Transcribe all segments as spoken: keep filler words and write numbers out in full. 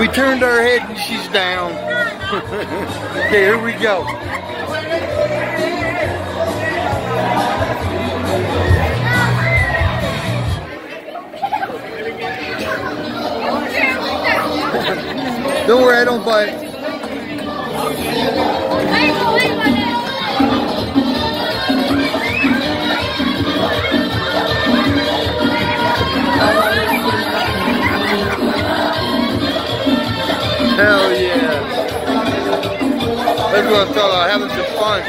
we turned our head and she's down. Okay, here we go. Don't worry, I don't bite. Hell yeah. That's what I'm talking about, having some fun.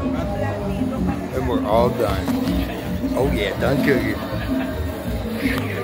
And we're all done. Oh yeah, done cooking.